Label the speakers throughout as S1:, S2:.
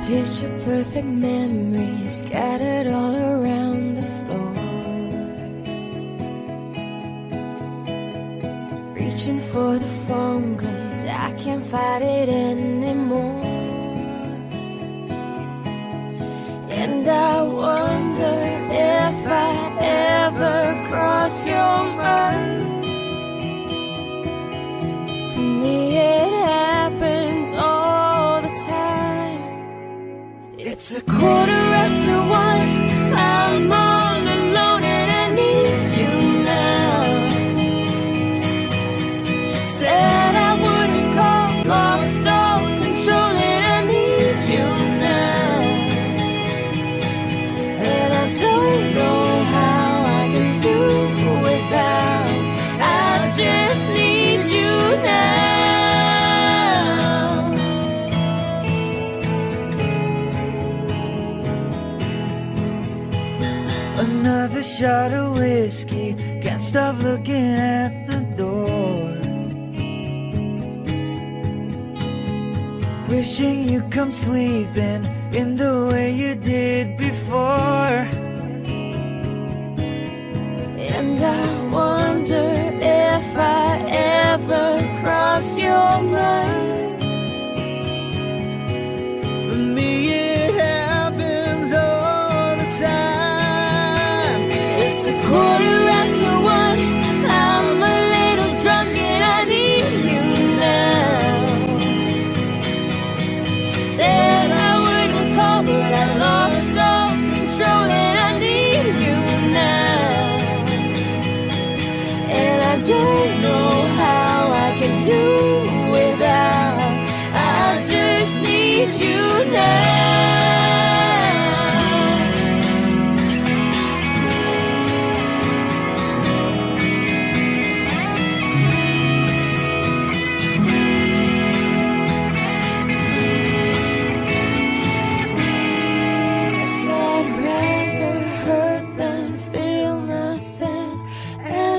S1: Picture perfect memories scattered all around the floor. Reaching for the phone 'cause I can't fight it anymore. And I wonder if I ever cross your mind. For me it happens all the time. It's 1:15. I'm all alone and I need you now. Said I wouldn't call, lost all control and I need you now. And I don't know how I can do without. I just need you now.
S2: Another shot of whiskey, can't stop looking at the door. Wishing you come sweeping in the way you did before.
S1: And I wonder if I ever cross your mind.
S2: For me it happens all the time.
S1: It's 1:15. I'm a little drunk and I need you now. Said I wouldn't call, but I lost all control and I need you now. And I don't know how I can do without. I just need you now. Guess I'd rather hurt than feel nothing at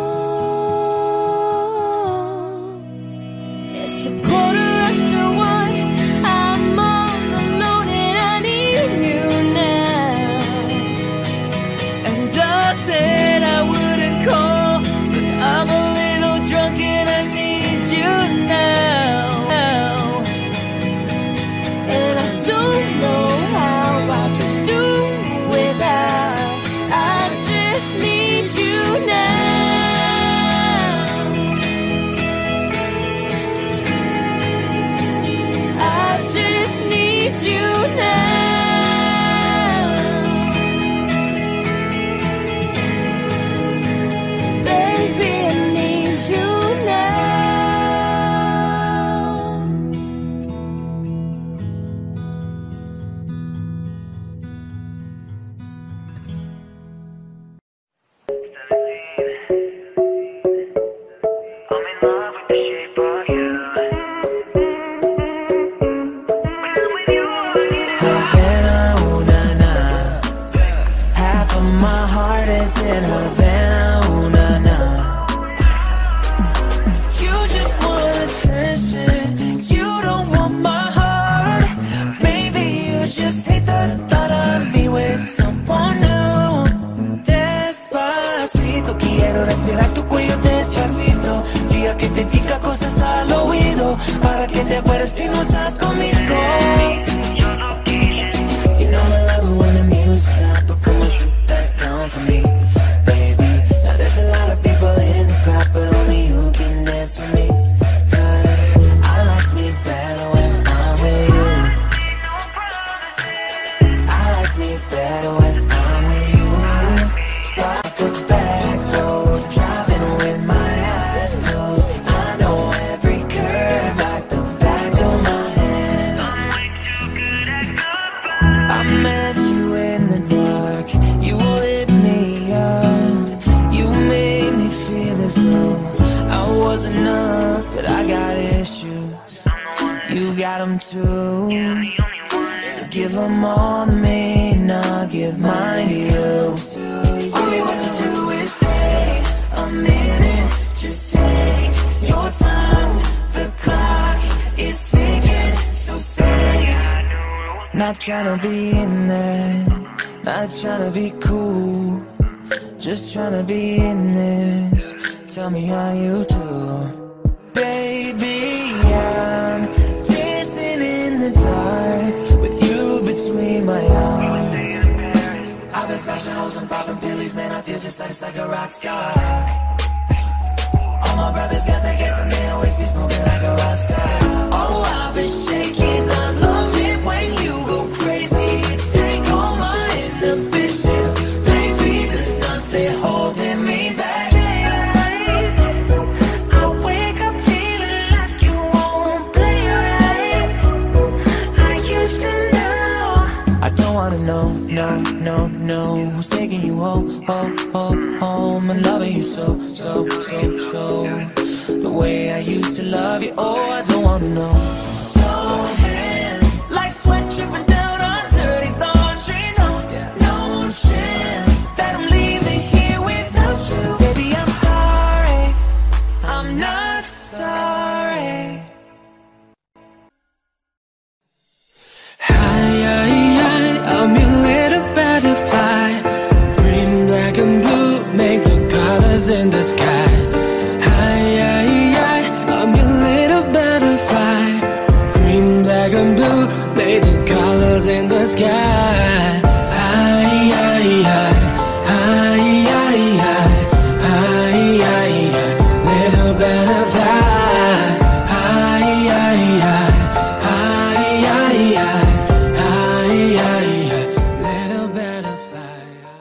S1: all. It's 1:15. I'm all alone and I need you now.
S2: And I said I wouldn't call, but I'm a little drunk and I need you now.
S1: And I don't know how I can do without. I just need you now. I just need you now. Baby, I need you now.
S3: I'm in love with the shape of you. When I'm with you, I need
S2: Havana, ooh na na. Half of my heart is in Havana, ooh na na. You just want attention, you don't want my heart. Maybe you just hate the thought of me with someone new. Despacito, quiero respirar tu cuello despacito. Diga que te diga cosas al oído, para que te acuerdes si no estás conmigo. You know I love it when the music's loud, but come on, strip that down for me, baby. Now there's a lot of people in the crowd, but only you can dance with me. 'Cause I like me better when I'm with you. I like me better when I'm with you. Like a back road, driving with my eyes closed. I know every curve like the back of my hand. I met you in the dark, you lit me up. You made me feel as though I was enough, but I got issues. You got them too. So give them all to me, and I'll give mine to you. Only what you do is stay a minute, just take your time. The clock is ticking, so stay. Not trying to be in there, not trying to be cool, just trying to be in this. Tell me how you do. Baby, I'm dancing in the dark with you between my arms. I've been smashing hoes and popping pillies, man, I feel just like a rock star. All my brothers got that gas and they always be smoking like a rock star. Oh, I've been shaking, I love it when you go crazy. You take all my inhibitions, baby, there's nothing holding me back. No, who's taking you home, home, and loving you so. The way I used to love you, oh, I don't wanna know. Slow hands, like sweat dripping down on dirty laundry. No chance that I'm leaving here without you. Baby, I'm sorry, I'm not sorry. I'm your little butterfly. Green, black and blue make the colors in the sky. I'm your little butterfly. Green, black and blue make the colors in the sky. Little butterfly. Little butterfly.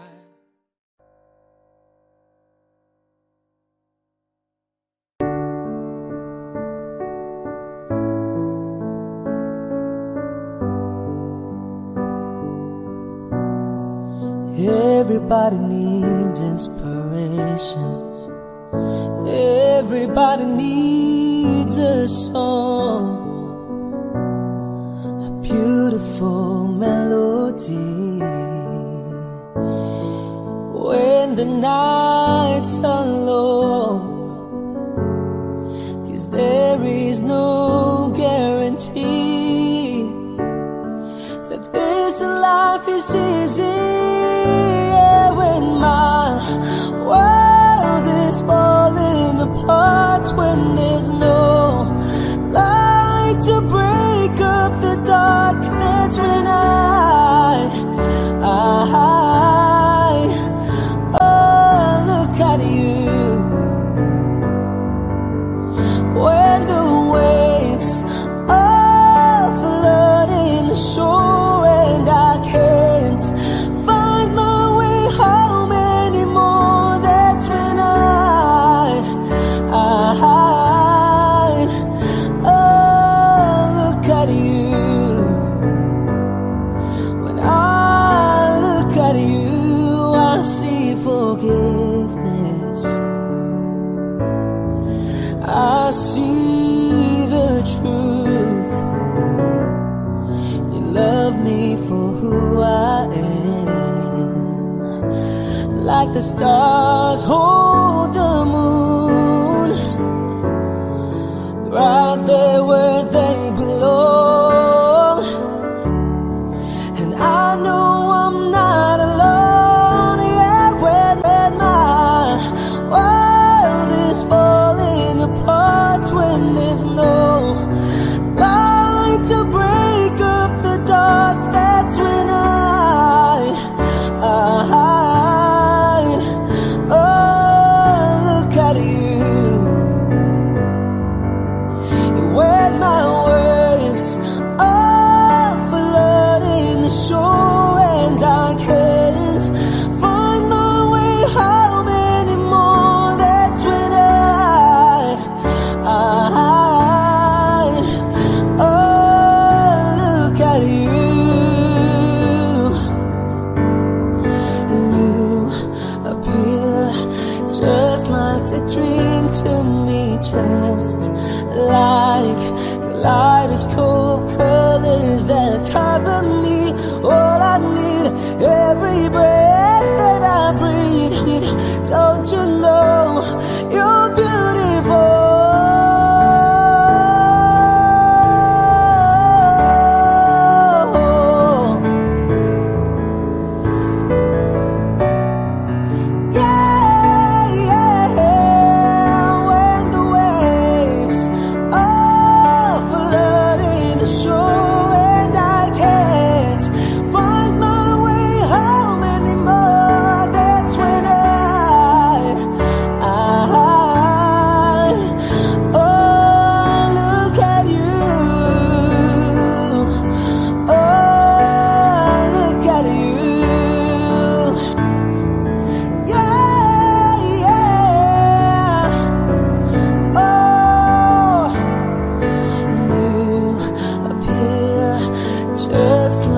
S2: Everybody needs inspiration. Everybody needs a song, a beautiful melody. When the nights are long, 'cause there is no guarantee that this life is easy. Yeah, when my world is falling apart, when there's no light to break up the dark, that's when oh, look at you. When the waves are flooding the shore and I can't find my way home anymore, that's when oh, look at you. When I look at you, I see forgiveness. I see the truth. You love me for who I am, like the stars hold the moon, right there where they belong. And I know I'm not alone. Yeah, when my world is falling apart, when there's no light to break up the dark, that's when oh, look at you. When my waves are flooding the shore and I can't find my way home anymore, that's when oh, look at you. And you appear just like a dream to me, just like kaleidoscope colors that cover me. All I need, every breath that I breathe. Don't you know you're beautiful?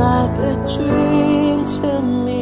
S2: like a dream to me.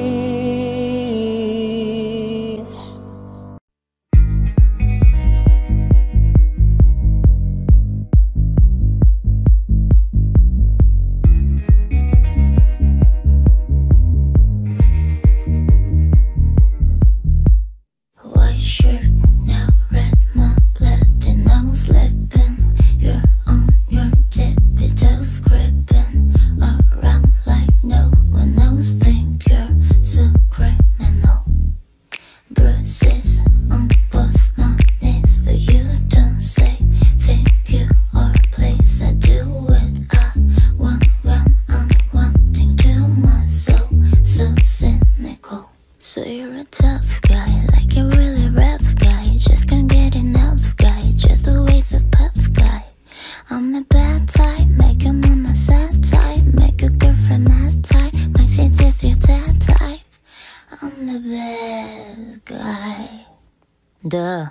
S1: White shirt, now red, my blood, and I was slipping. You're on your tippy toes, creeping around like no one else. Think you're so criminal. Bruises on both my knees, but you don't say thank you or please. I do what I want when I'm wanting to. My soul so cynical. So you're a tough guy, like a really rough guy. Just can't get enough guy, just a waste of puff guy. I'm the bad type, make your mama sad type, make your girlfriend mad type, might seduce your dad type. I'm the bad guy. Duh.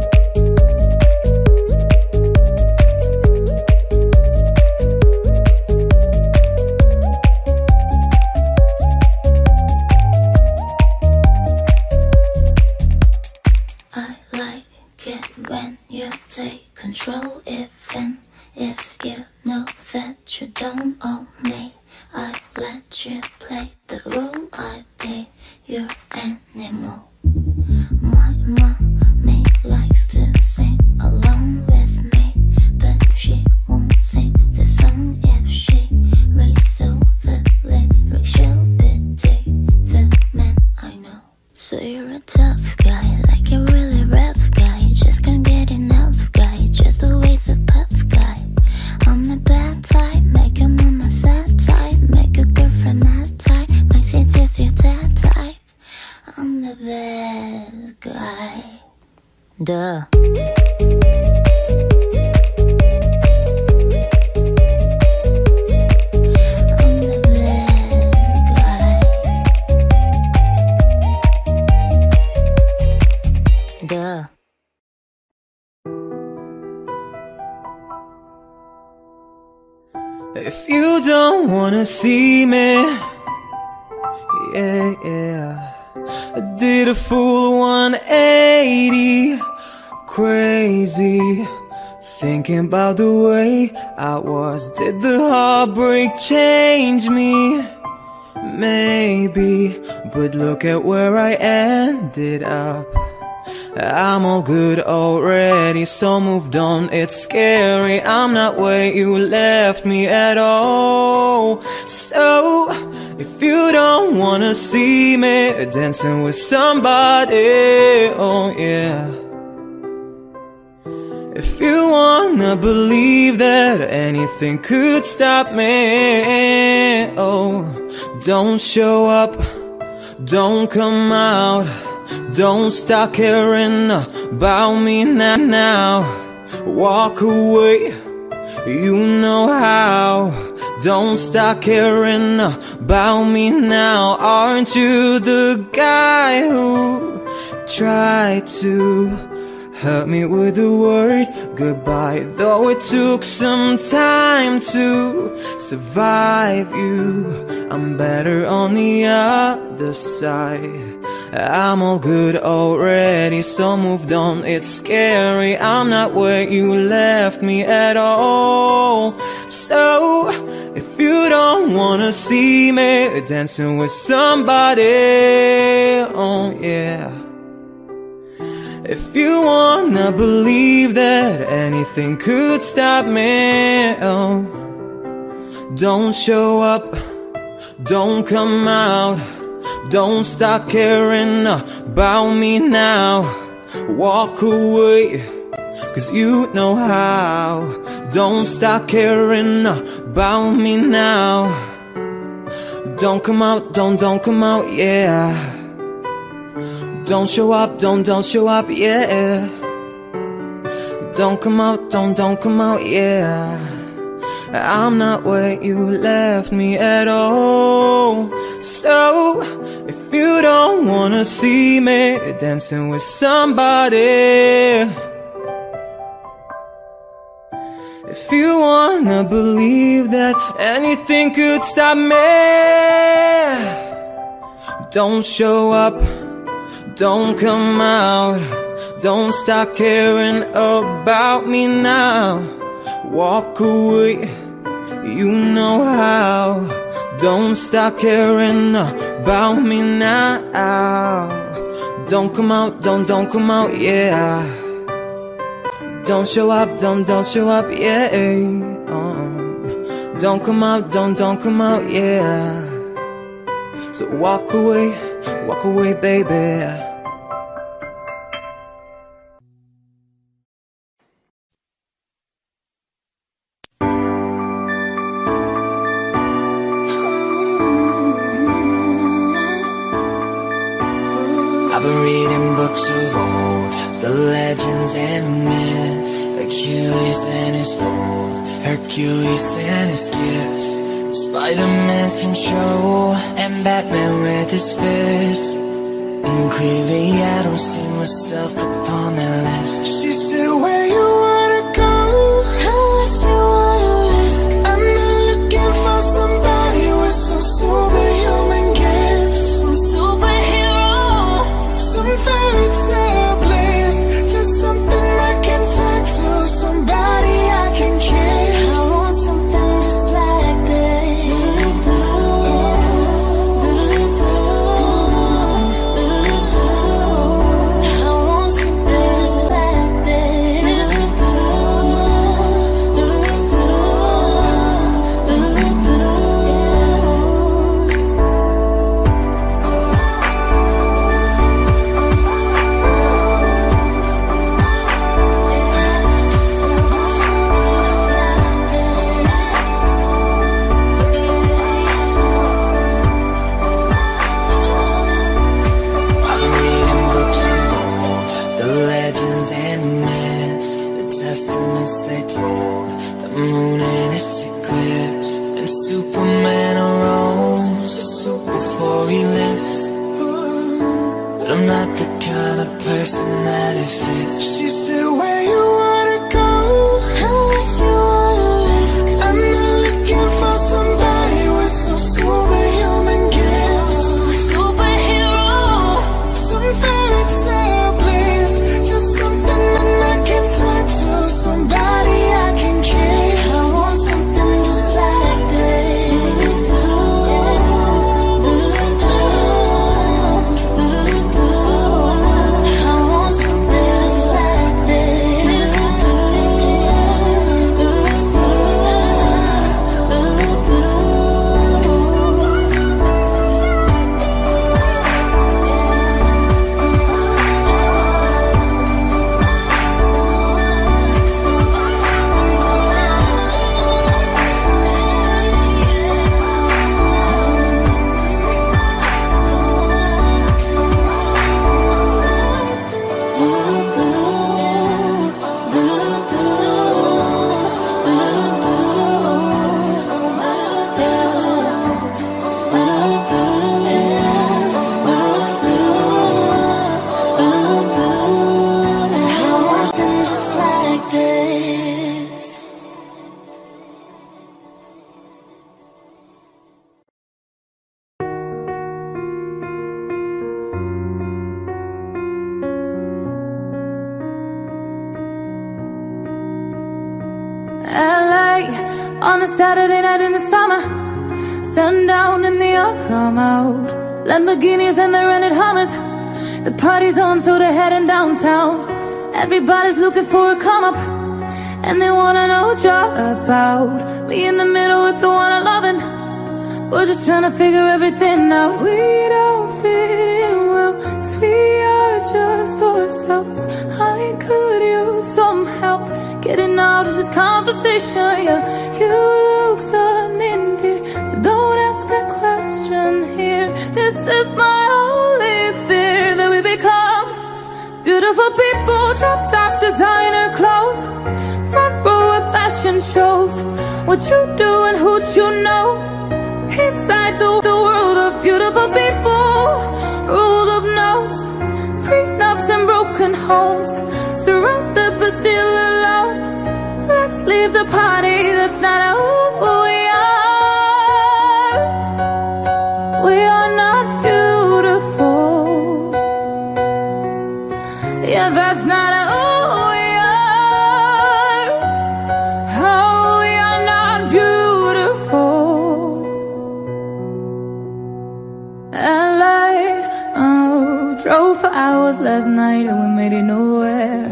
S1: I like it when you take control, even if you know that you don't own me. I let you play the role, I be your animal. My mommy likes to sing along with me, but she won't sing the song if she reads all the lyrics. She'll pity the man I know. So you're a tough guy, like a really rough guy. Just can't get enough guy, just a waste of puff guy. I'm the bad type, make your mama sad type, make your girlfriend mad type, might seduce your dad type. I'm the bad guy. Duh. I'm the bad guy. Duh.
S2: If you don't wanna see me, yeah, I did a full 180, crazy, thinking about the way I was. Did the heartbreak change me? Maybe, but look at where I ended up. I'm all good already, so moved on, it's scary. I'm not where you left me at all. So, if you don't wanna see me dancing with somebody, oh yeah. If you wanna believe that anything could stop me, oh, don't show up, don't come out, don't start caring about me now. Walk away, you know how. Don't start caring about me now. Aren't you the guy who tried to hurt me with the word goodbye? Though it took some time to survive you, I'm better on the other side. I'm all good already, so moved on, it's scary. I'm not where you left me at all. So, if you don't wanna see me dancing with somebody, oh yeah. If you wanna believe that anything could stop me, oh, don't show up, don't come out, don't start caring about me now. Walk away, cause you know how. Don't start caring about me now. Don't come out, don't come out, yeah. Don't show up, don't show up, yeah. Don't come out, don't come out, yeah. I'm not where you left me at all. So, if you don't wanna see me dancing with somebody, if you wanna believe believe that anything could stop me. Don't show up, don't come out, don't stop caring about me now. Walk away, you know how. Don't stop caring about me now. Don't come out, don't come out, yeah. Don't show up, don't show up, yeah. Don't come out, don't come out, yeah. So walk away, baby.
S4: I've been reading books of old, the legends and the myths, Achilles and his gold, Hercules and his gifts, Spider-Man's control, and Batman with his fists. And clearly I don't see myself upon that list. She said, where you wanna go?
S1: How much you wanna risk?
S4: I'm not looking for somebody with some superhuman gifts,
S1: Some superhero.
S4: some fairy tale bliss, just something I can turn to, somebody I can kiss.
S1: I want something just like this. I want something just like this.
S4: I've been reading books of old, the legends and the myths, the testaments they told, the moon and its eclipse, and Superman arose a soup before he lives. But I'm not the kind of person that it fits. She said, where you wanna go?
S1: How much you wanna risk?
S4: I'm not looking for somebody with some superhuman gifts,
S1: Superhero.
S4: some fairy tale bliss, just something that I can turn to, somebody I can kiss.
S1: I want something just like this. I want something just like this. Just like this.
S5: LA on a Saturday night in the summer, sundown and the all come out. Lamborghinis and the rented Hummers, the party's on so they're heading downtown. Everybody's looking for a come up, and they wanna know what you're about. Me in the middle with the one I'm loving, we're just trying to figure everything out. We don't fit in well, 'cause we are just ourselves. I could use some help getting out of this conversation. Yeah, you look uninjured, so don't ask that question here. This is my only fear, that we become beautiful people, drop top designer clothes, front row of fashion shows. What you do and who you know, inside the world of beautiful people, rolled up notes, prenups and broken homes, surrounded but still alone. Let's leave the party, that's not who we hours last night and we made it nowhere.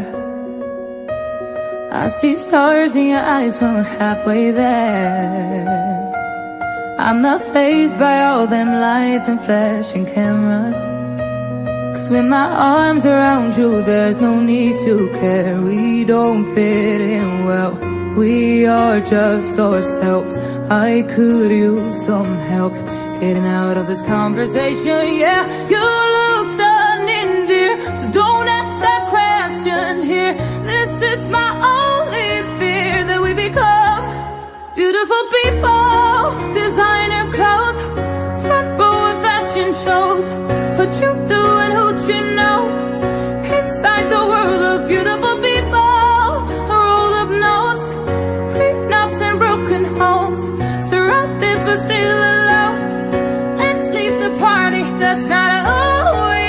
S5: I see stars in your eyes when we're halfway there. I'm not fazed by all them lights and flashing cameras, 'cause with my arms around you there's no need to care. We don't fit in well, we are just ourselves. I could use some help getting out of this conversation. Yeah, you look stunning, dear, so don't ask that question here. This is my only fear, that we become beautiful people, designer clothes, front row of fashion shows. What you do and who you know, inside the world of beautiful people, a roll of notes, prenups and broken homes, surrounded but still alone. Let's leave the party, that's not who we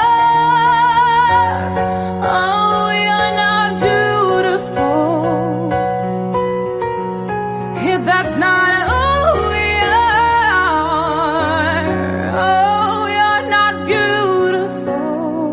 S5: are. Oh, we are not beautiful. If that's not who we are, oh, we are not beautiful.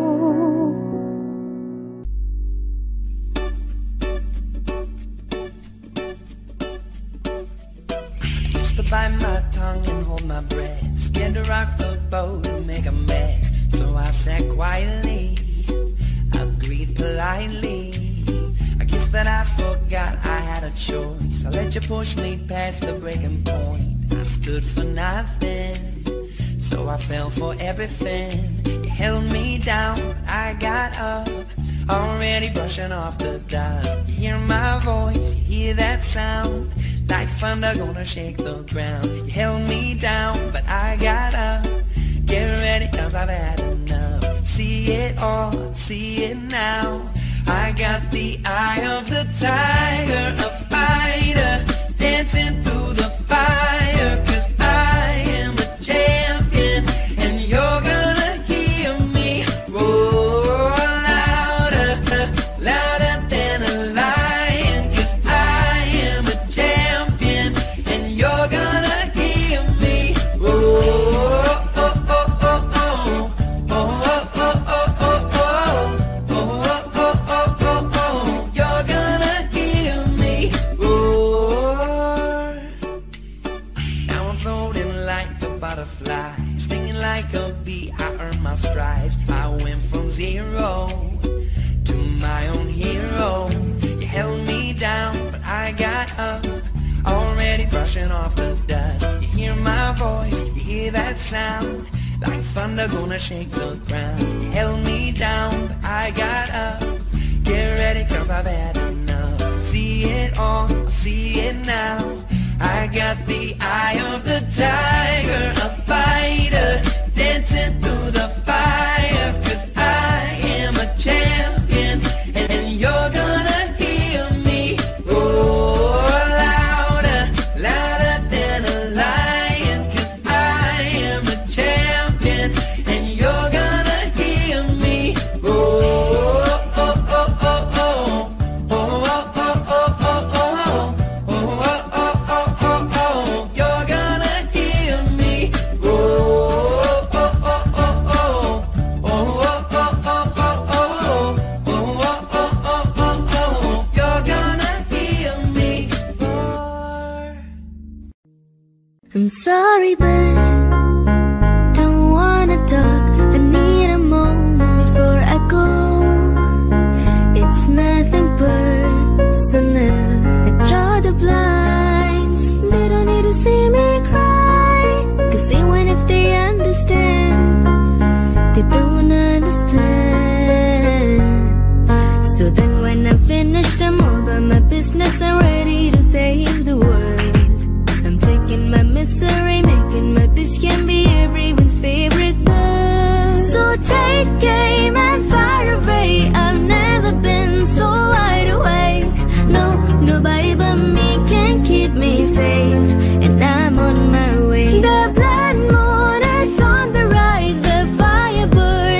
S4: Used to bite my tongue and hold my breath, scared to rock the boat and make a mess. So I sat quietly, agreed politely. I guess that I forgot I had a choice. I let you push me past the breaking point. I stood for nothing, so I fell for everything. You held me down, but I got up, already brushing off the dust. You hear my voice, you hear that sound, like thunder gonna shake the ground. You held me down, but I got up. Get ready, 'cause I've had enough. See it all, see it now. I got the eye of the tiger, a fighter, dancing through the fire. 'Cause I am a champion, and you're gonna hear me roar louder, louder than a lion. 'Cause I am a champion, and you're gonna hear me roar. Oh, oh, oh, oh. Oh, oh, oh, oh, oh, oh. Oh, oh, oh, oh, oh, oh. You're gonna hear me roar. Now I'm floating like a butterfly, stinging like a bee. I earned my stripes. I went from zero to my own hero. You held me down, but I got up, already brushing off the dust. You hear my voice, you hear that sound, like thunder gonna shake the ground. You held me down, but I got up. Get ready, 'cause I've had enough. See it all, see it now. I got the eye of the tiger, a fighter, dancing through the fire. 'Cause I am a champion, and you're gonna hear me roar louder, louder than a lion. 'Cause I am a champion, and you're gonna hear me roar. Oh, oh, oh, oh, oh. Oh, oh, oh, oh, oh, oh. Oh, oh, oh, oh, oh, oh. You're gonna hear me roar. Oh, oh, oh, oh, oh. Oh, oh, oh, oh, oh, oh. Oh, oh, oh, oh, oh, oh. You're gonna hear me roar.
S1: I'm sorry, but don't wanna talk. I need a moment before I go. It's nothing personal. I draw the blinds. They don't need to see me cry, 'cause even if they understand, they don't understand. So then when I'm finished, I'm all about my business. I'm ready to save the world. I'm taking my misery, making my bitch can be everyone's favorite girl. So take aim and fire away. I've never been so wide awake. No, nobody but me can keep me safe, and I'm on my way. The blood moon is on the rise, the fire burns.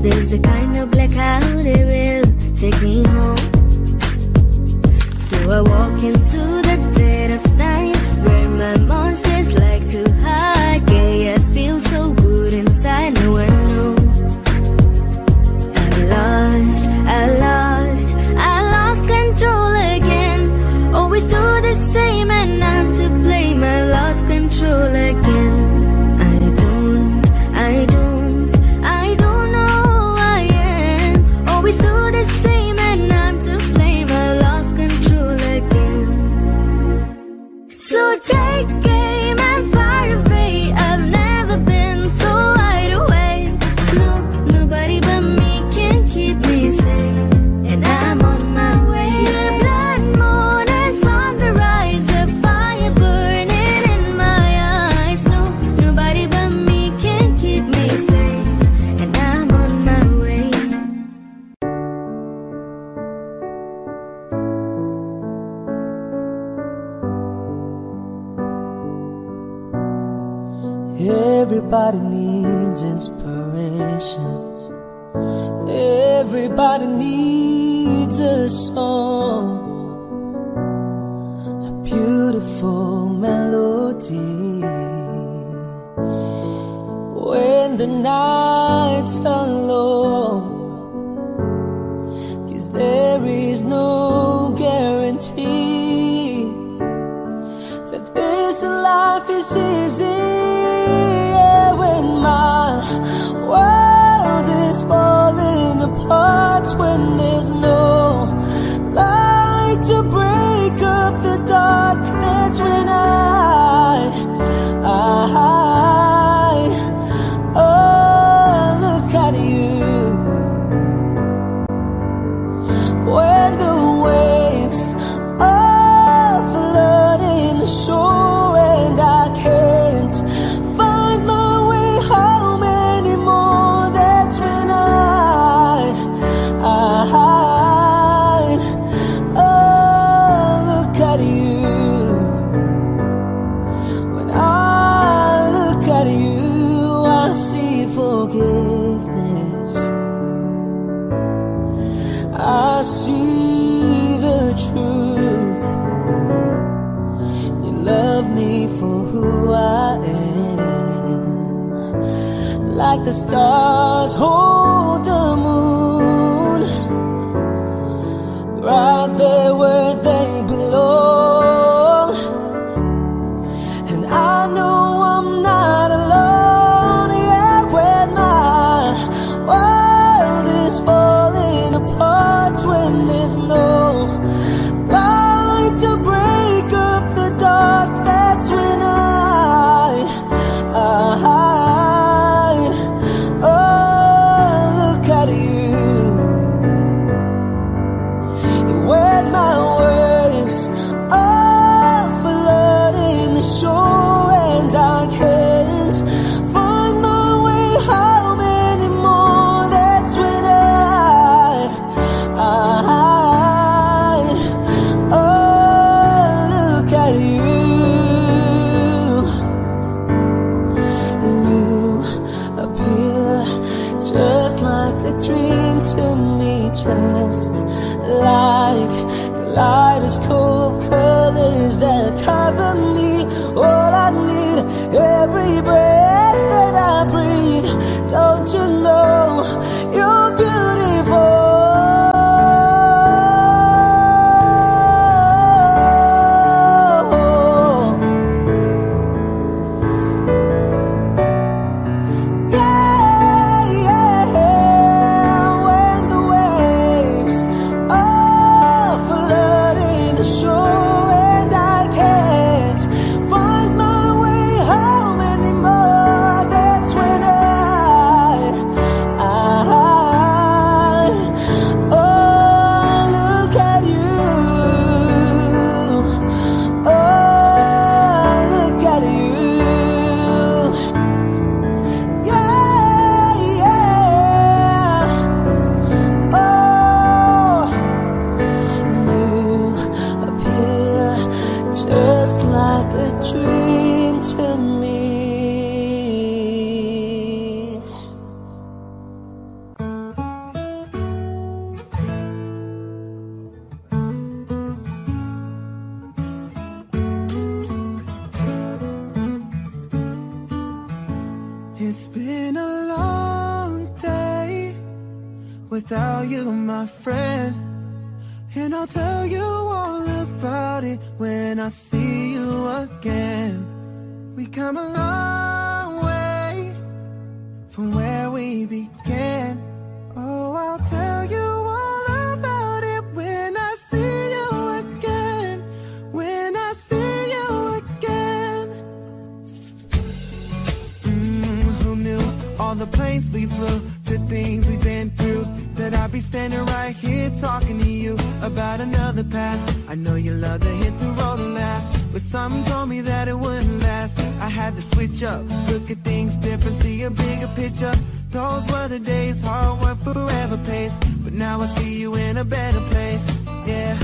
S1: There's a kind of blackout, it will take me home. So I walk into the dead of night, where my monsters like to hide. Chaos feels so good inside, no one knows. I lost control again. Always do the same and I'm to blame. I lost control again. I don't know who I am. Always do the same and I'm to blame. I lost control again. So take aim and fire away. I've never been so wide awake. No, nobody but me can keep me safe, and I'm on my way. The blood moon is on the rise, the fire burning in my eyes. No, nobody but me can keep me safe, and I'm on my way.
S4: Everybody needs inspiration. Everybody needs a song, a beautiful melody. When the nights are long, 'cause there is no guarantee that this life is easy. Yeah, when my world is falling apart, when there's no light to break up the dark, that's when oh, look at you. When the waves are flooding the shore and I can't find my way home anymore, that's when oh, look at you. When I look at you, I see forgiveness. I see the truth. You love me for who I am, like the stars hold the moon, right there where they belong. And I know I'm not alone. Yeah, when my world is falling apart, when there's no light to break up the dark, that's when oh, look at you. When my world
S6: It's been a long day without you, my friend, and I'll tell you all about it when I see you again. We come a long way from where we began. Oh, I'll tell you all about it when I see you again. When I see you again. Who knew all the planes we flew, the things we've been through, that I'd be standing right here talking to you about another path. I know you love to hit the road and laugh, but something told me that it wouldn't last. I had to switch up, look at things different, see a bigger picture. Those were the days, hard work forever pays, but now I see you in a better place, yeah.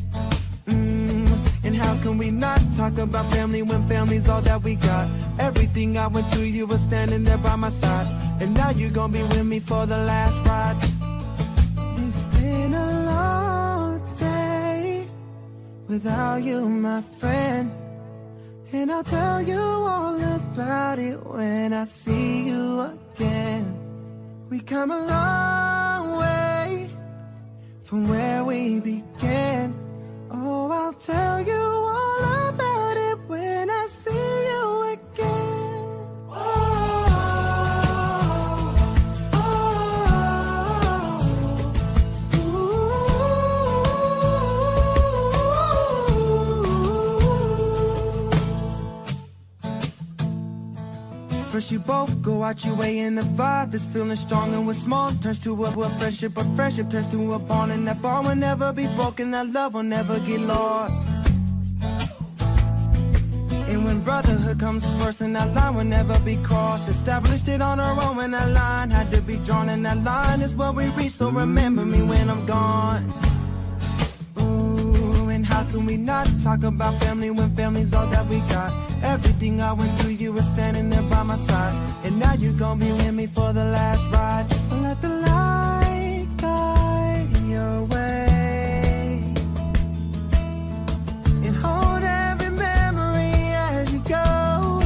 S6: And how can we not talk about family when family's all that we got? Everything I went through, you were standing there by my side, and now you're gonna be with me for the last ride. It's been a long day without you, my friend, and I'll tell you all about it when I see you again. We come a long way from where we began. Oh, I'll tell you all about it when I see you again. First you both go out your way and the vibe is feeling strong, and what's small turns to a friendship, but friendship turns to a bond, and that bond will never be broken, that love will never get lost. And when brotherhood comes first, and that line will never be crossed, established it on our own when that line had to be drawn, and that line is what we reach, so remember me when I'm gone. Ooh, and how can we not talk about family when family's all that we got? Everything I went through, you were standing there by my side, and now you're gonna be with me for the last ride. So let the light guide your way, and hold every memory as you go,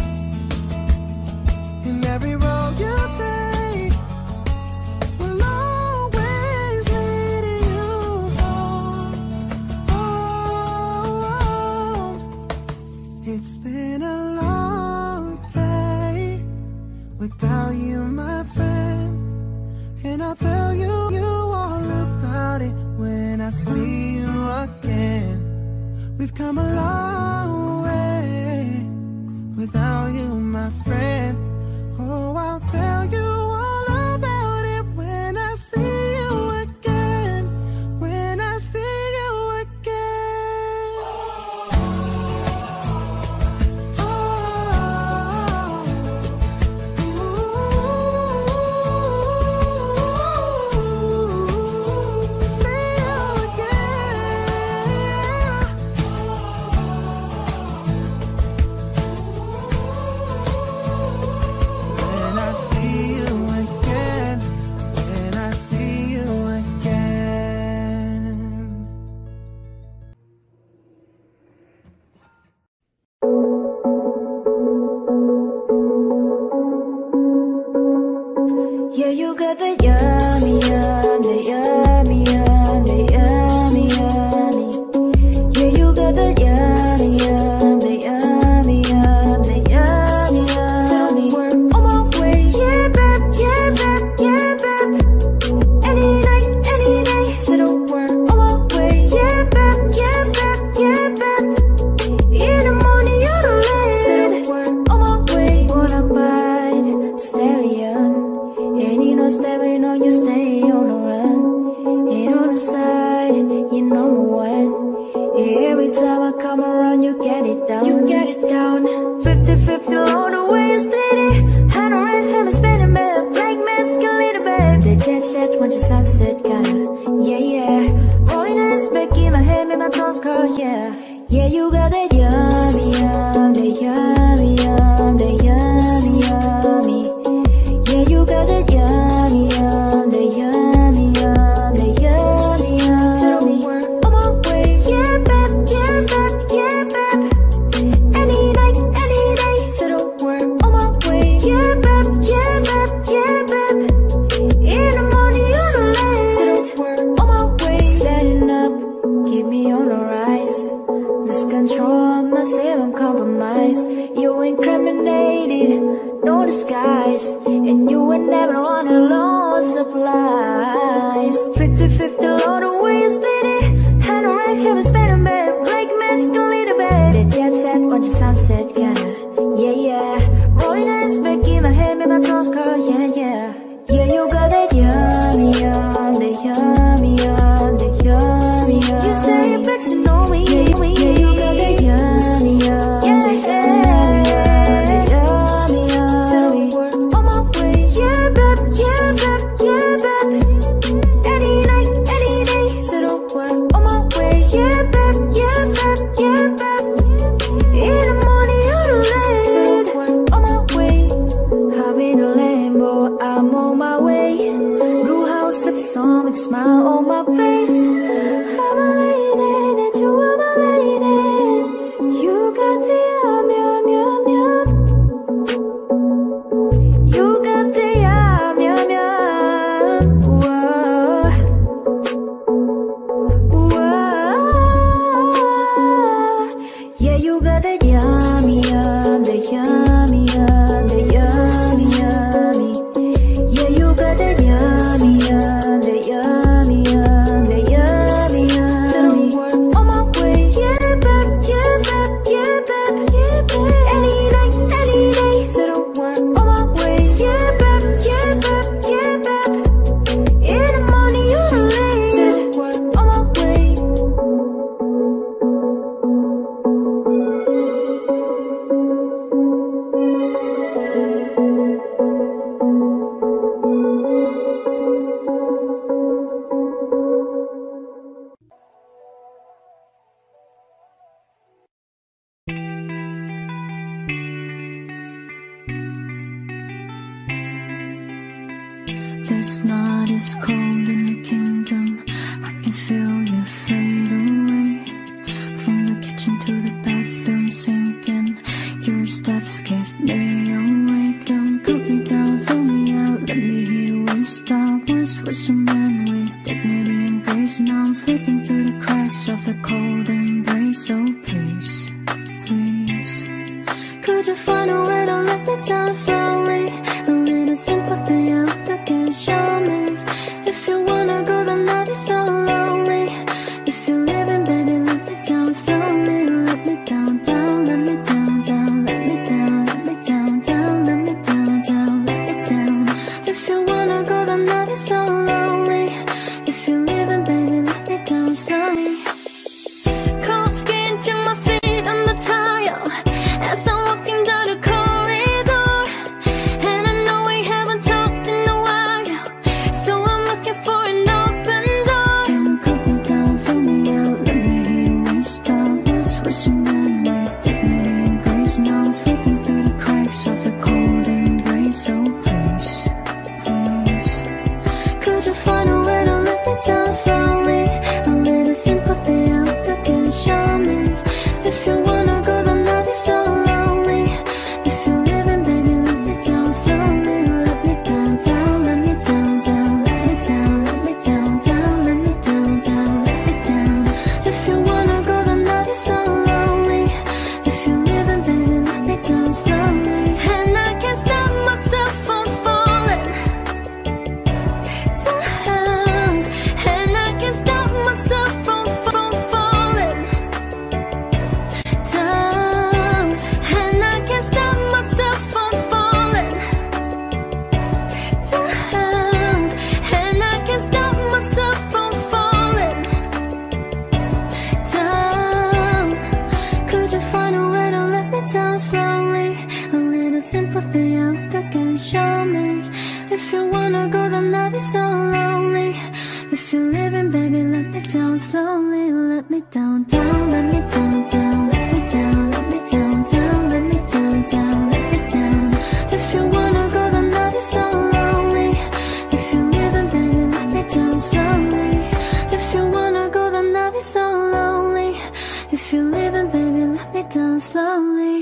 S6: and every road you take will always lead you home. It's been a long day without you, my friend, and I'll tell you all about it when I see you again. We've come a long way without you, my friend. Oh, I'll tell you all about it when I see you again. When I see you again.
S5: Yeah, you got the yummy, yum, the yummy, yum, the yummy, yummy. Yeah, you got the yummy, yum, the yummy, yum, the yummy, yum. So we're on my way, yeah, babe, yeah, babe, yeah, babe. Any night, any day. So we're on my way, yeah, babe, yeah, babe, yeah, babe. In the morning, you're the late. So we're on my way, wanna bite, stallion. And you know, stepping on you, stay on the run. And on the side, you're number one. Every time I come around, you get it down. You get it down. 50-50 all the way, steady. Hand on raise, hand is spinning, babe. Black masculine, babe. The jet set, watch the sunset, kinda. Yeah, yeah. Rolling eyes back in my head, make my toes curl, yeah. Yeah, you got that yummy, yum, the yummy, yum, the yummy, yummy. Yeah, you got that yummy, yum, the yummy, yum, the yummy, yum. So we're on my way, yeah, babe, yeah, babe, yeah, babe. Any night, any day. So we're
S1: contaminated, no disguise, and you were never on a low supplies. 50-50 load the way you split it, had a wreck, heaven spinning, babe, like magic a little bit. The jet set on the sunset, kinda, yeah, yeah. Rolling eyes back in my head, make my toes curl, yeah, yeah. Yeah, you got that yummy, yum, the yummy, yum, the yummy, yum. You say it back to know me, yeah, you got that yummy, yum, yeah, the yummy, yum. So we're on my way, yeah, babe, yeah, babe, yeah, babe. Any night, any day, so we're on my way, yeah, babe, yeah, babe, yeah, babe. In the morning, you're late, so we're on my way. Having a Lambo, I'm on my way. Blue house lips on with a smile on my face. I'm a lady, and you are my lady. You got the yum, yum, yum, yum. You got the yum, yum, yum. Whoa. Whoa. Yeah, you got the yummy, yum, the yummy, yum, the yummy, yummy. Yeah, you got the yummy, yum, the yummy, yum, the yummy, yum. So we're on my way, yeah, babe, yeah, babe, yeah, babe, yeah, babe. Any night, any day, so we're on my way, yeah, babe, yeah, babe, yeah, babe. In the morning, you're late, so we're on my way.
S5: This night is cold in the kingdom. I can feel you fade away. From the kitchen to the bathroom sinking. Your steps keep me awake. Don't cut me down, throw me out. Let me hear the waste. I once was a man with dignity and grace. Now I'm slipping through the cracks of a cold embrace. So please, please, could you find a way to let me down slowly? A little sympathy out there can show me. If you wanna go, then I'll be so lonely. If you're living, baby, let me down slowly. Let me down, down, let me down, down, let me down, let me down, down, let me down, down, let me down. If you wanna go, then I'll be so lonely. If you're living, baby, let me down slowly. Cold skin to my feet on the tile as I'm walking down the corridor. And I know we haven't talked in a while, so I'm looking for an open door. Can't cut me down, throw me out, let me hear the waste. I was a man with dignity and grace. Now I'm slipping through the cracks of a cold embrace. So please, please, could you find a way to let me down slowly? A little sympathy out there can show me. If you wanna go, then I'll be so lonely. If you're living, baby, let me down slowly. Let me down, down, let me down, down, let me down, let me down, down, let me down, down, let me down. If you wanna go, then I'll be so lonely. If you're living, baby, let me down slowly. And I can't stop myself from falling down. And I can't stop myself from falling down. And I can't stop myself from falling down. And I can't stop myself from falling down. Could you find a way to let me down slowly? A little sympathy out there can show me. If you wanna go, then I'll be so lonely. If you're living, baby, let me down slowly. Let me down, down, let me down, down, let me down, let me down, down, let me down, down, let me down. If you wanna go, then I'll be so lonely. If you're living, baby, let me down slowly. If you wanna go, then I'll be so lonely. If you're living, baby, let me down slowly.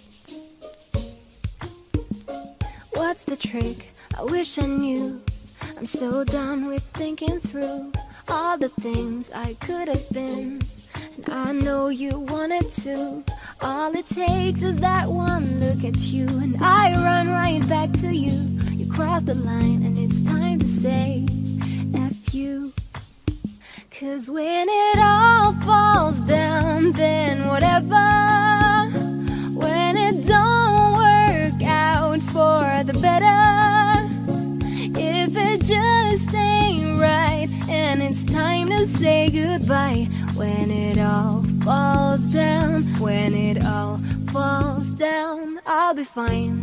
S1: What's the trick? I wish I knew. I'm so done with thinking through all the things I could have been. And I know you wanted to. All it takes is that one look at you, and I run right back to you. You cross the line and it's time to say F you. 'Cause when it all falls down, then whatever. When it don't work out for the better, if it just ain't right and it's time to say goodbye. When it all falls down, when it all falls down, I'll be fine.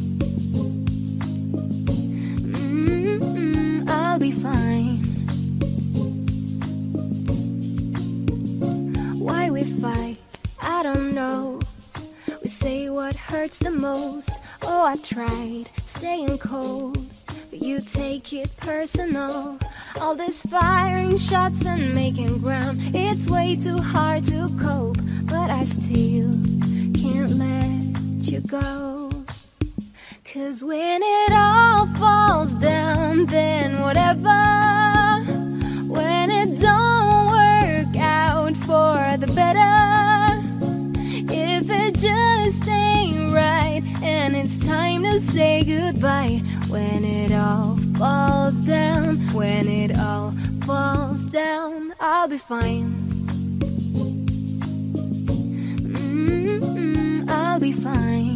S1: I'll be fine. Why we fight, I don't know. We say what hurts the most. Oh, I tried staying cold, but you take it personal. All this firing shots and making ground, it's way too hard to cope. But I still can't let you go. 'Cause when it all falls down, then whatever. When it don't work out for the better, if it just ain't right and it's time to say goodbye. When it all falls down, when it all falls down, I'll be fine. I'll be fine.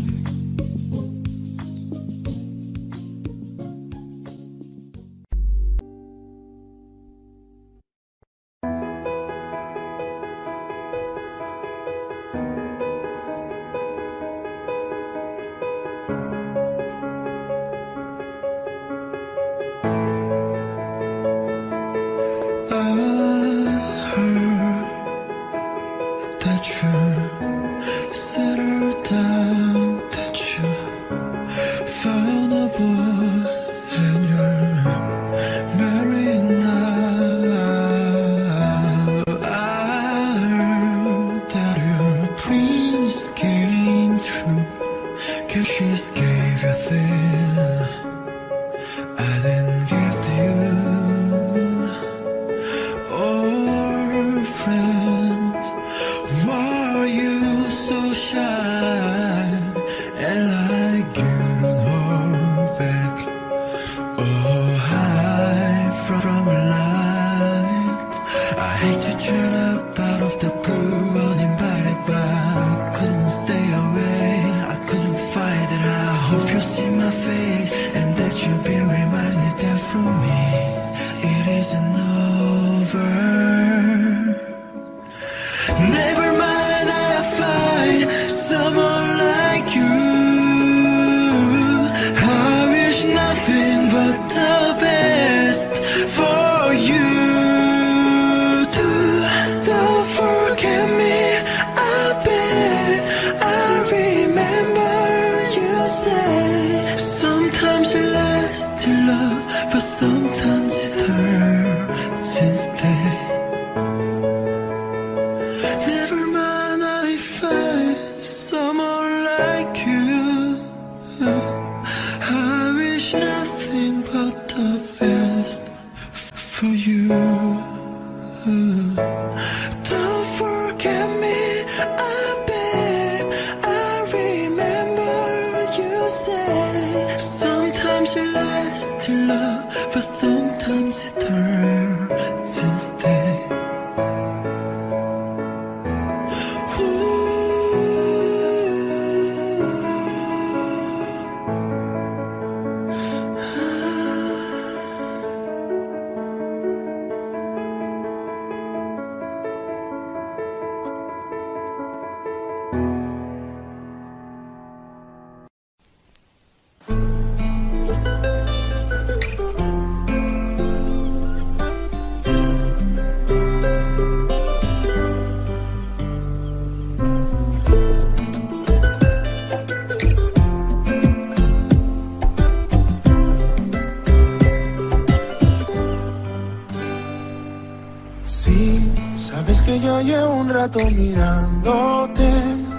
S6: Mirándote,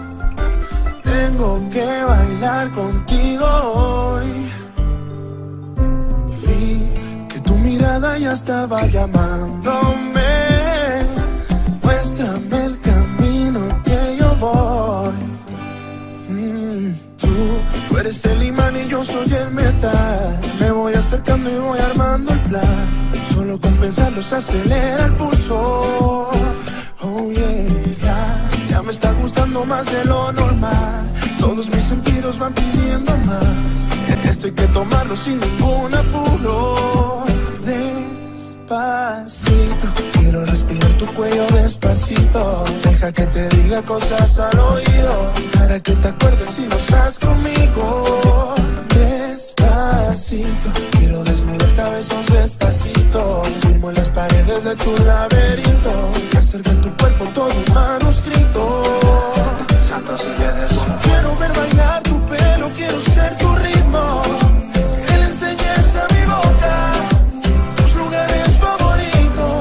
S6: tengo que bailar contigo hoy. Vi que tú ella estaba llamándome. Muéstrame el camino que yo voy. Tú eres el imán y yo soy el metal. Me voy acercando y voy armando el plan. Solo con pensarlo se acelera el pulso. Oh yeah, ya me está gustando más de lo normal. Todos mis sentidos van pidiendo más. Esto hay que tomarlo sin ningún apuro. Despacito, quiero respirar tu cuello despacito. Deja que te diga cosas al oído, para que te acuerdes si no estás conmigo. Despacito, quiero desnudarte a besos despacito. Firmo en las paredes de tu laberinto y hacer de tu cuerpo todo un manuscrito.
S4: Santo, si quieres.
S6: Quiero ver bailar tu pelo, quiero ser tu ritmo. Que le enseñes a mi boca tus lugares favoritos.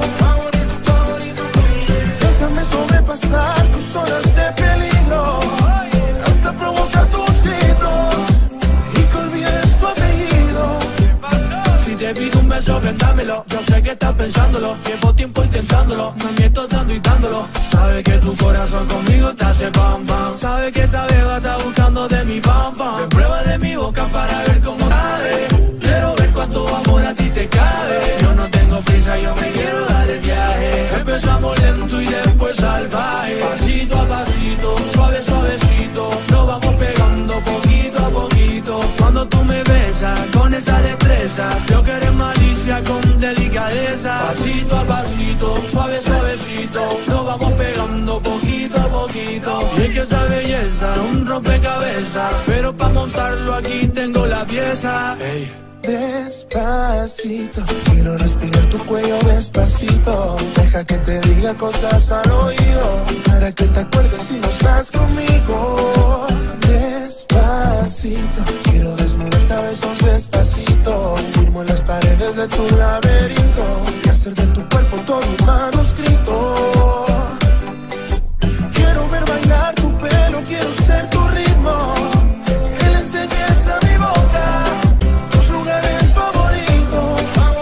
S6: Déjame sobrepasar tus horas de peligro, hasta provocar tus gritos y que olvides tu apellido.
S7: Si te pido un beso, dámelo. Yo sé que estás pensándolo, llevo tiempo intentándolo. Me meto dando y dándolo. Sabe que tu corazón conmigo te hace pam pam. Sabe que esa beba está buscando de mi pam pam. Ven, prueba de mi boca para ver cómo sabe. Quiero ver cuánto amor a ti te cabe. Yo no tengo prisa, yo me quiero dar el viaje. Empezamos lento y después salvaje. Pasito a pasito, suave suavecito, nos vamos pegando poquito a poquito. Cuando tú me besas con esa destreza, yo que eres malicia con delicadeza. Pasito a pasito, suave suavecito, nos vamos pegando poquito a poquito. Y es que esa belleza, un rompecabezas, pero pa' montarlo aquí tengo la pieza. Hey.
S6: Despacito, quiero respirar tu cuello despacito. Deja que te diga cosas al oído, para que te acuerdes si no estás conmigo. Despacito, quiero desnudarte a besos despacito. Firmo en las paredes de tu laberinto y hacer de tu cuerpo todo un manuscrito. Quiero ver bailar tu pelo, quiero ser tu ritmo. Que le enseñes a mi boca tus lugares favoritos.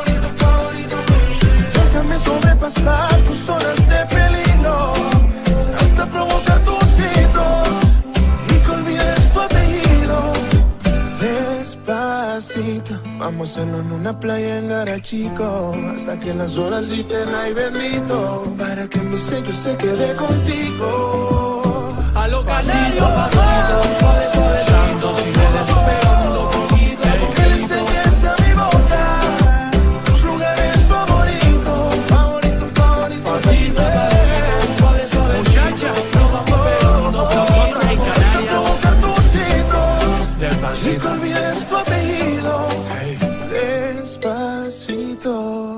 S6: Déjame sobrepasar tus horas de peligro, hasta provocar tus gritos y que olvides tu apellido. Despacito, vamos a hacerlo en una playa en Garachico, hasta que las olas griten ay bendito, para que mi sello se quede contigo.
S7: A lo canarios, pasito, suave, suavecito, si me dejo pegando poquito a
S6: Que le enseñes a mi boca tus lugares favoritos.
S7: pasito, suave, suavecito, nos vamos pegando nosotros en
S6: Hasta
S7: Canarias.
S6: provocar tus gritos y que
S7: Despacito.
S6: olvides tu apellido.
S7: Hey.
S6: Despacito.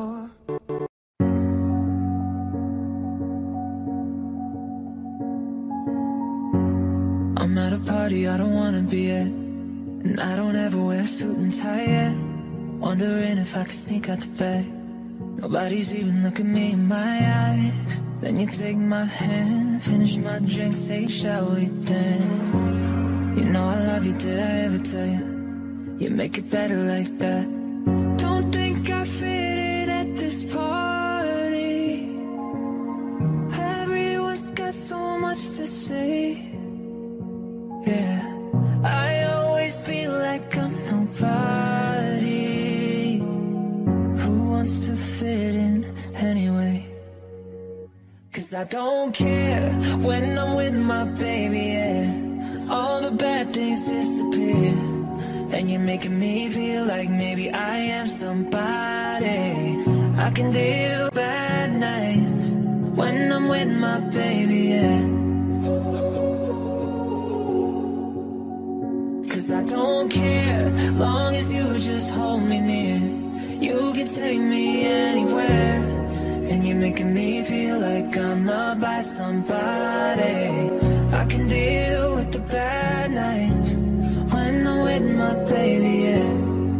S2: I'm at a party I don't wanna be at, and I don't ever wear a suit and tie yet. Wondering if I could sneak out the back. Nobody's even looking me in my eyes. Then you take my hand, finish my drink, say shall we dance? You know I love you, did I ever tell you? You make it better like that. Don't think I fit in at this party. Everyone's got so much to say. Yeah, I always feel like I'm nobody. Who wants to fit in anyway? Cause I don't care when I'm with my baby, yeah. All the bad things disappear, and you're making me feel like maybe I am somebody. I can deal with bad nights when I'm with my baby, yeah. Cause I don't care, long as you just hold me near. You can take me anywhere, and you're making me feel like I'm loved by somebody. I can deal with the bad nights when I'm with my baby, yeah.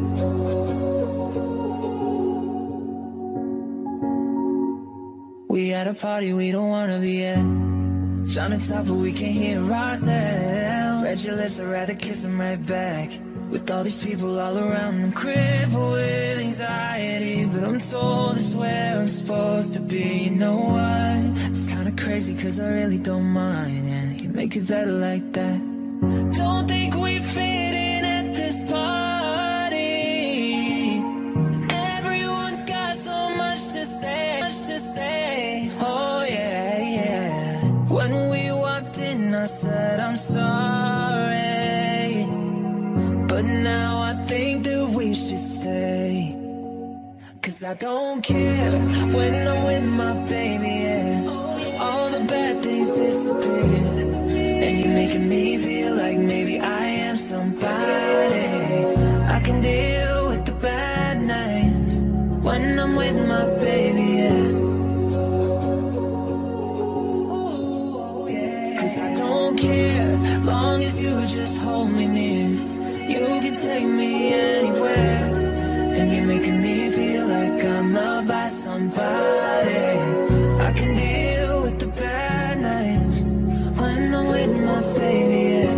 S2: We at a party we don't wanna be at, trying to talk but we can't hear ourselves. Red your lips, I'd rather kiss them right back. with all these people all around. I'm crippled with anxiety, but I'm told it's where I'm supposed to be. You know what? It's kinda crazy cause I really don't mind, and you make it better like that. Don't think we fit in at this party. Everyone's got so much to say, much to say. Oh yeah, yeah. When we walked in I said I'm sorry, but now I think that we should stay. Cause I don't care when I'm with my baby, yeah. All the bad things disappear, and you're making me feel like maybe I am somebody. I can deal with the bad nights when I'm with my baby, yeah. Cause I don't care, long as you just hold me near. You can take me anywhere, and you're making me feel like I'm loved by somebody. I can deal with the bad nights when I'm with my baby, yeah.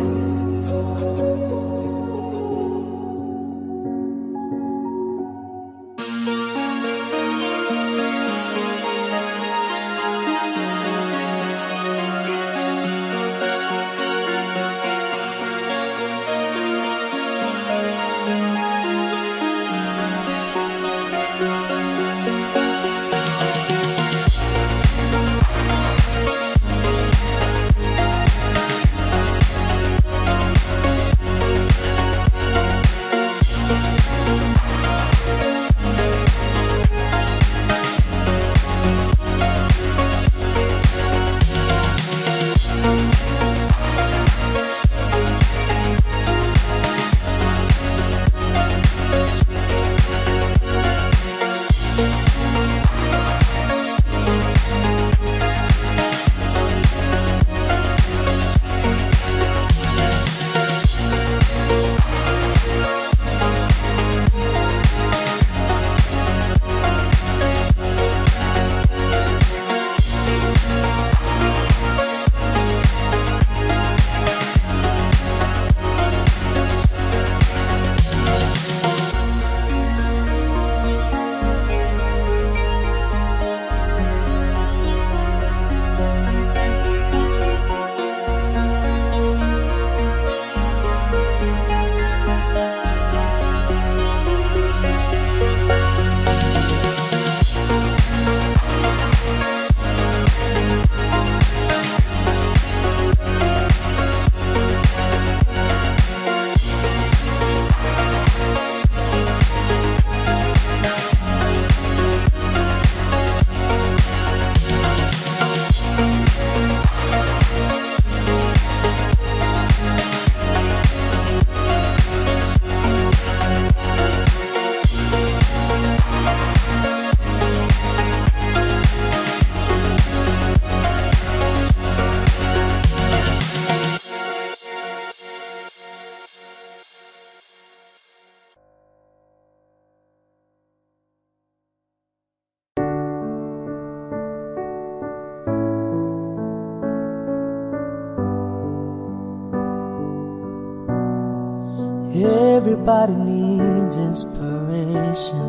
S8: Everybody needs inspiration.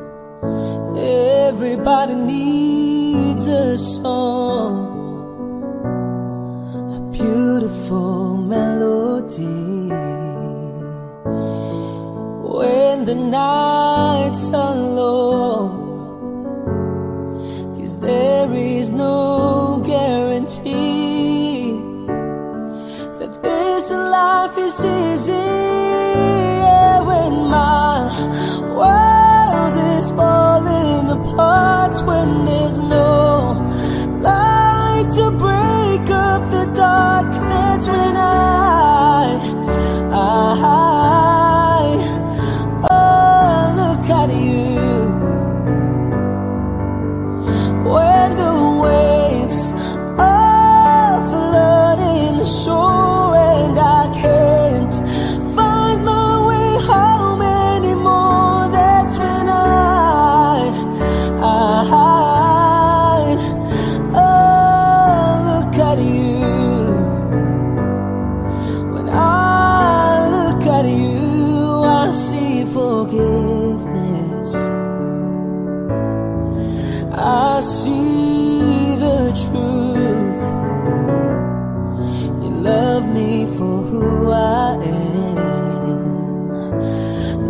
S8: Everybody needs a song, a beautiful melody. When the nights are long, 'cause there is no guarantee that this life is easy. When my world is falling apart, when there's no light to break up the dark, that's when oh, look at you. When the waves are flooding the shore and I can't find my way home anymore, that's when I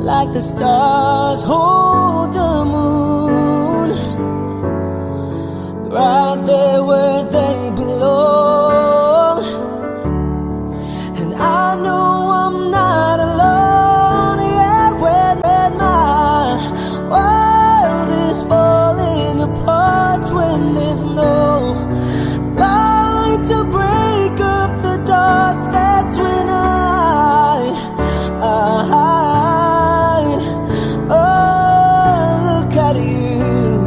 S8: like the stars hold the moon, right there where they belong. And I know I'm not alone, yeah, when my world is falling apart, when there's no light to break up the dark, that's when oh, look at you.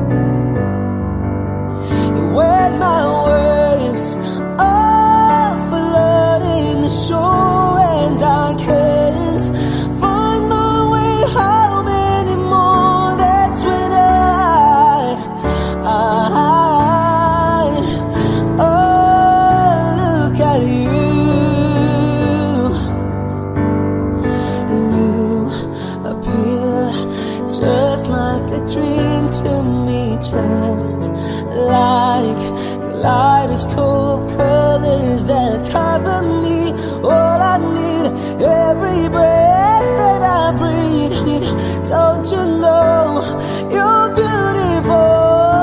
S8: When my waves are flooding the shore and I can't find my way home anymore, that's when oh, look at you. And you appear just like a dream to me, just like kaleidoscope colors that cover me. All I need, every breath that I breathe. Don't you know you're beautiful?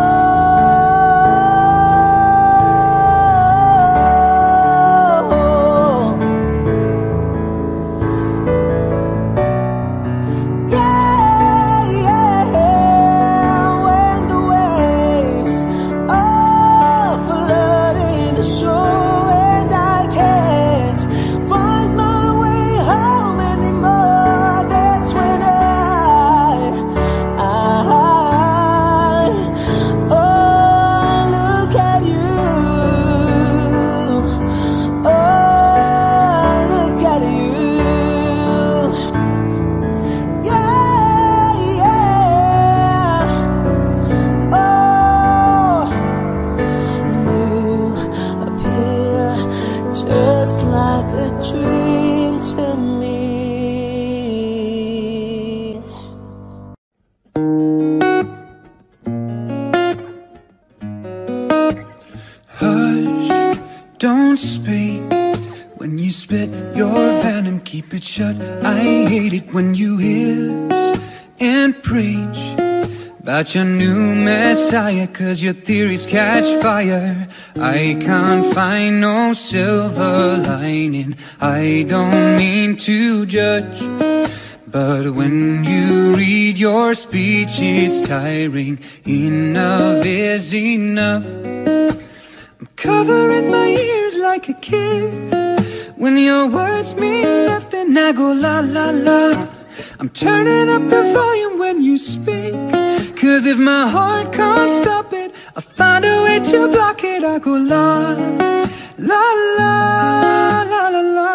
S9: Don't speak when you spit your venom, keep it shut. I hate it when you hiss and preach about your new messiah, 'cause your theories catch fire. I can't find no silver lining. I don't mean to judge, but when you read your speech it's tiring. Enough is enough. I'm covering my ears like a kid. When your words mean nothing I go la la la. I'm turning up the volume when you speak, 'cause if my heart can't stop it I'll find a way to block it. I go la la la la la la.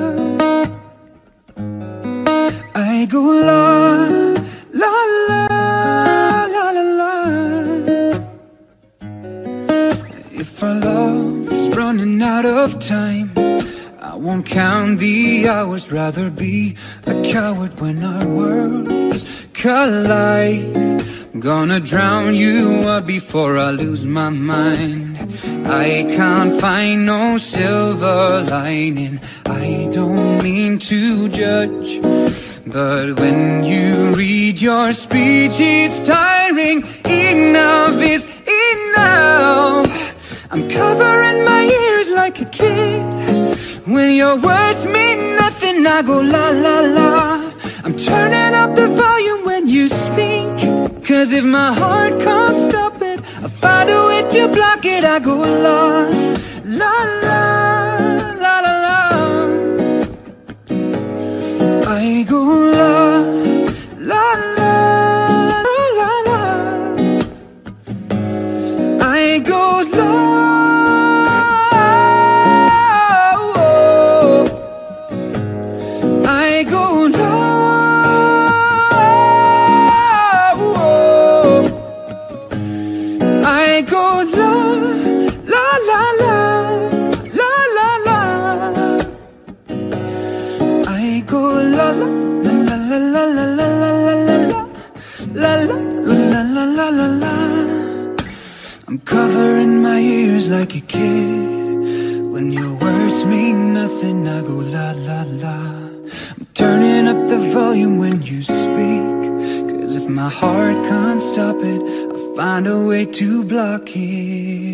S9: I go la la la la la la. If our love is running out of time, I won't count the hours, rather be a coward when our worlds collide. I'm gonna drown you out before I lose my mind. I can't find no silver lining. I don't mean to judge, but when you read your speech it's tiring. Enough is enough. I'm covering my ears like a kid. When your words mean nothing I go la la la. I'm turning up the volume when you speak, 'cause if my heart can't stop it I'll find a way to block it. I go la la la la la la. I go la la la la la la. I go la. I'm covering my ears like a kid. When your words mean nothing I go la la la. I'm turning up the volume when you speak. Cause if my heart can't stop it, I'll find a way to block it.